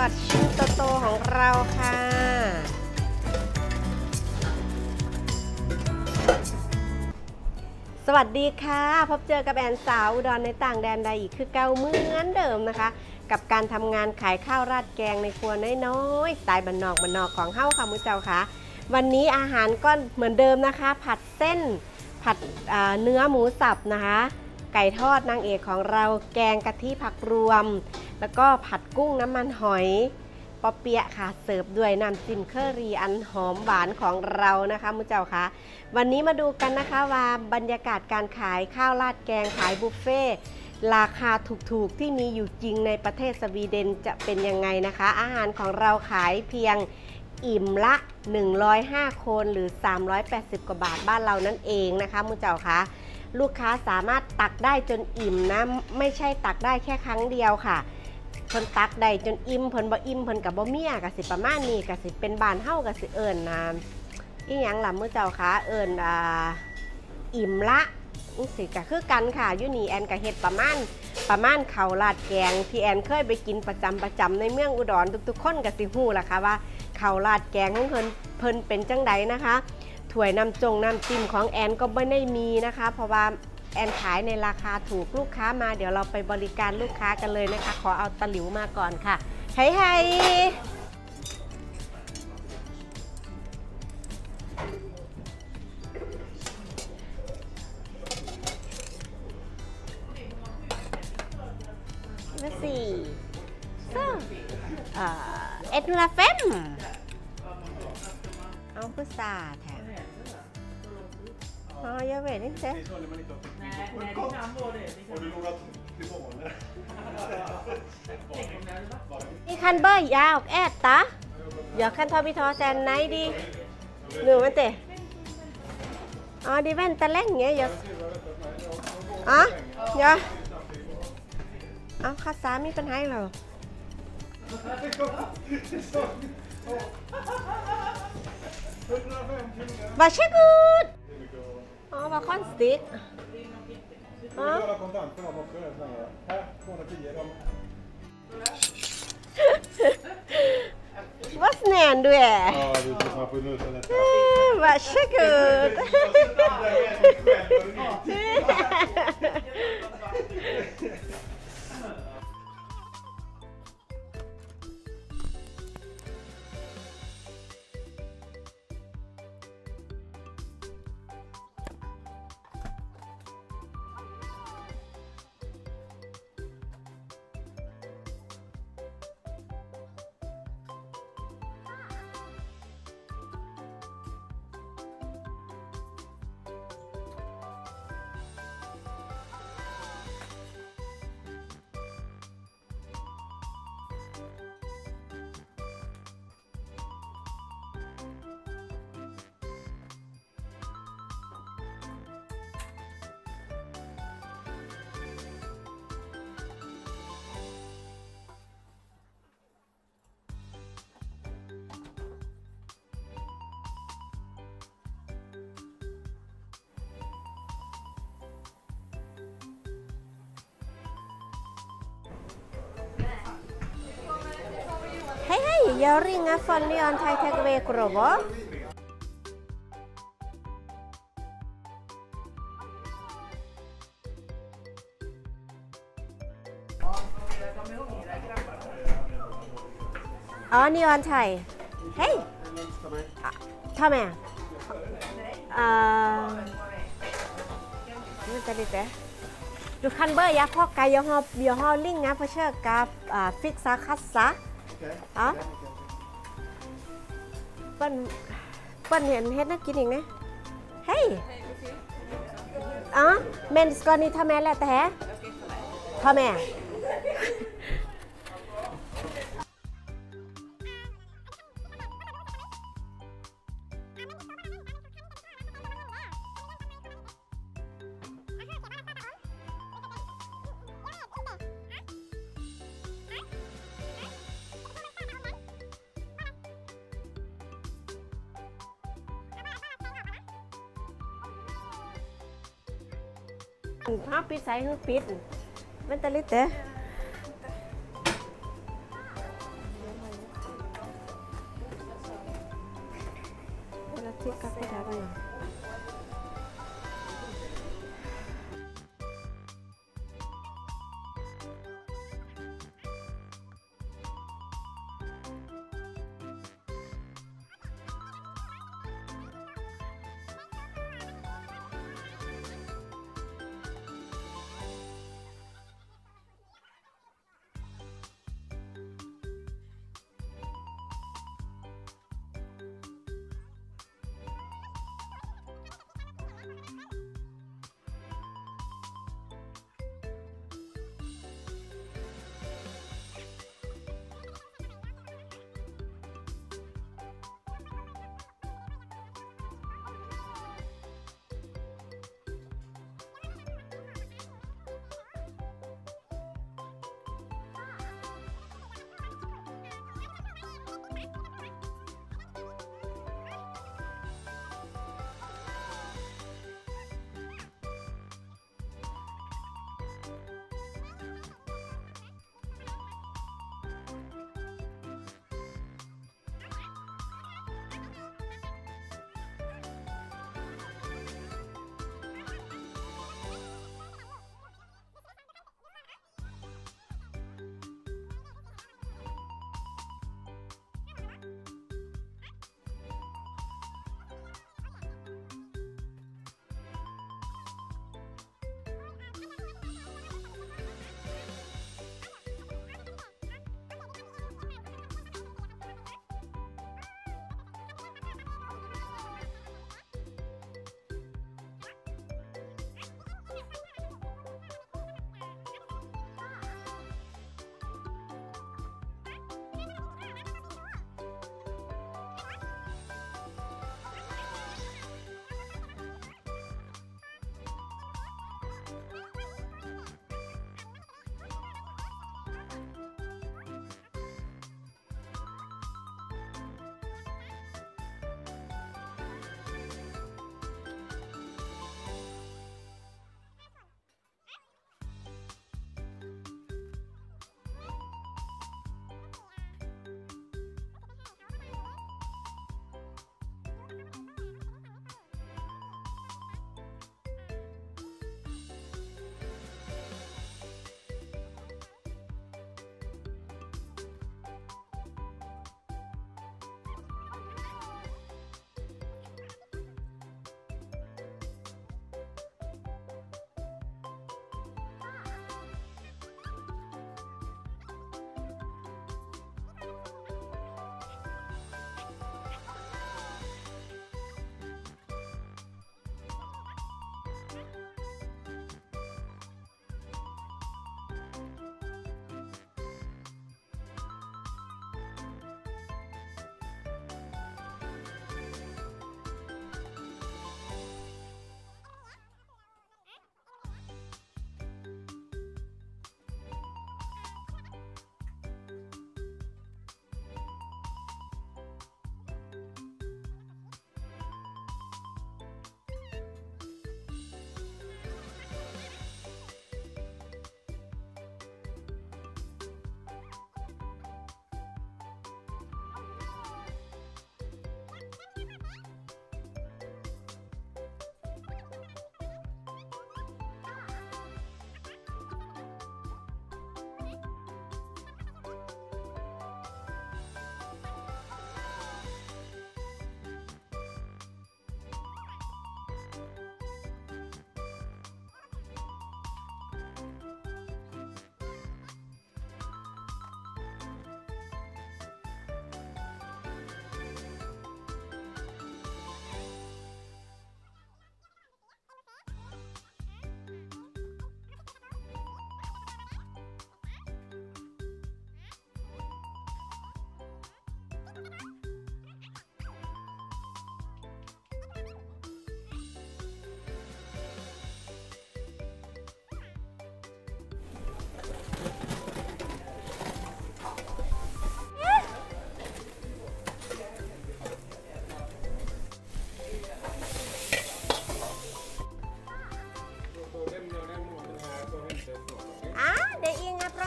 ดชิ้นโตๆของเราค่ะสวัสดีค่ะพบเจอกับแอนสาวอุดรในต่างแดนใดอีกคือเก่าเหมือนเดิมนะคะกับการทำงานขายข้าวราดแกงในครัวน้อยๆสไตล์บ้านนอกของเฮ้าค่ะมื้อเจ้าค่ะวันนี้อาหารก็เหมือนเดิมนะคะผัดเส้นผัดเนื้อหมูสับนะคะไก่ทอดนางเอกของเราแกงกะทิผักรวมแล้วก็ผัดกุ้งน้ำมันหอยปอเปี๊ยะค่ะเสิร์ฟด้วยน้ำจิ้มเคอรี่อันหอมหวานของเรานะคะมื้อเจ้าค่ะวันนี้มาดูกันนะคะว่าบรรยากาศการขายข้าวราดแกงขายบุฟเฟ่ราคาถูกๆที่มีอยู่จริงในประเทศสวีเดนจะเป็นยังไงนะคะอาหารของเราขายเพียงอิ่มละ105คนหรือ380กว่าบาทบ้านเรานั่นเองนะคะมื้อเจ้าค่ะลูกค้าสามารถตักได้จนอิ่มนะไม่ใช่ตักได้แค่ครั้งเดียวค่ะเพิ่นตักได้จนอิ่มเพิ่นบ่อิ่มเพิ่นกับบ่เมียก็สิประมาณนี้ก็สิเป็นบ้านเฮาก็สิเอิ้นอีหยังล่ะมื้อเจ้าค่ะเอิ้นอิ่มละสิก็คือกันค่ะอยู่นี่แอนก็เฮ็ดประมาณข้าวราดแกงที่แอนเคยไปกินประจำในเมืองอุดรทุกๆคนก็สิฮู้ล่ะค่ะว่าข้าวราดแกงของเพิ่นเป็นจังไดนะคะถ้วยน้ำจิ้มของแอนก็ไม่ได้มีนะคะเพราะว่าแอนขายในราคาถูกลูกค้ามาเดี๋ยวเราไปบริการลูกค้ากันเลยนะคะขอเอาตะหลิวมาก่อนค่ะไฮสี่เอ็ดลาเฟมเอาพุทราแถมjag vet inte. Ni kan börja och äta. Jag kan ta betalt sen. Nej, nu vänta. Ja, de väntar länge. Ja, ja. Ja, kassa miเป็นให้เราVarsågod! Ja, vad konstigt. Ja. Vad snäll du är. Ja, du ska snabbt få ut den. Varsågod. Hej, jag ringer från Leon Thai Takeaway Grobo. Ja, Leon Thai. Hej. Ta med. Vänta lite. Du kan börja plocka. Jag har ringa försöka fixa kassa. Ja. เปิ้นเห็นเฮ็ดนักกินอีกนะเฮ้ยอ๋อเมนสกอนี่ทำแม่แหละแต่ทำแม่ ภาพปิดใส่คือปิดมันตะลิดเตะ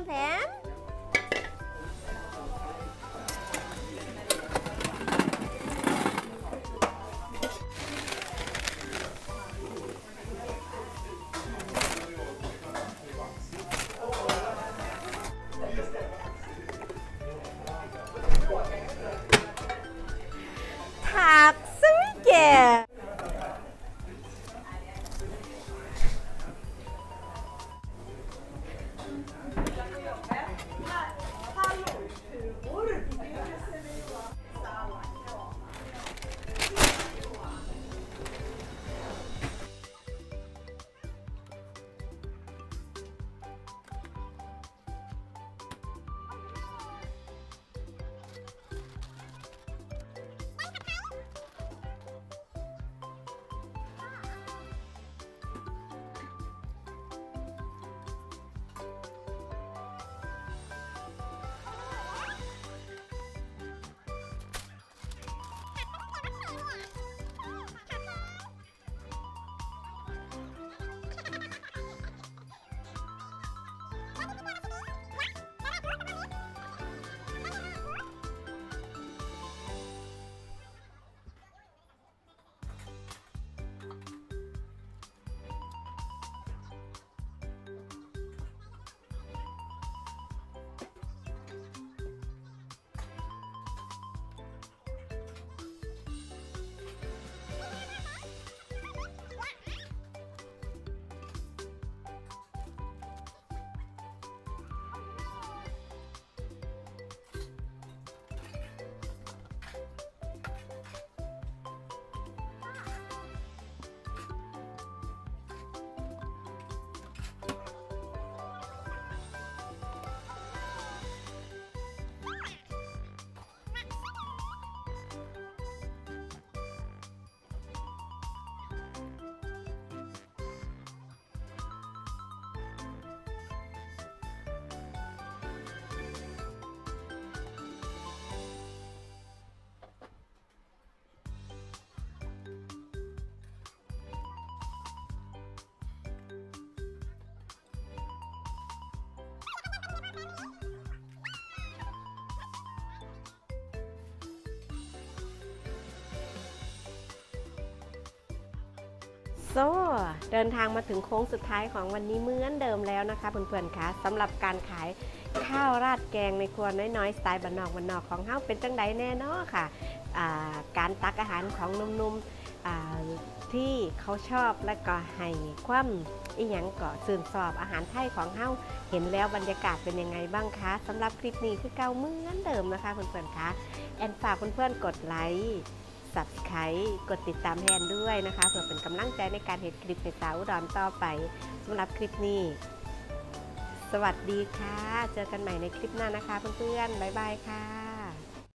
แถมผักซึ่งแก่ โซ่เดินทางมาถึงโค้งสุดท้ายของวันนี้เหมือนเดิมแล้วนะคะเพื่อนๆคะสำหรับการขายข้าวราดแกงในครัวน้อยๆสไตล์บ้านนอกของเฮาเป็นจังไดแน่เนาะค่ะการตักอาหารของหนุ่มๆที่เขาชอบและก็ให้ความอีหยังก็สื่นสอบอาหารไทยของเฮาเห็นแล้วบรรยากาศเป็นยังไงบ้างคะสำหรับคลิปนี้คือเก่าเหมือนเดิมนะคะเพื่อนๆคะแอนฝากเพื่อนๆกดไลค์Subscribe กดติดตามแทนด้วยนะคะเพื่อเป็นกำลังใจในการเห็นคลิปในสาวอุดรต่อไปสำหรับคลิปนี้สวัสดีค่ะเจอกันใหม่ในคลิปหน้านะคะเพื่อนๆบ๊ายบายค่ะ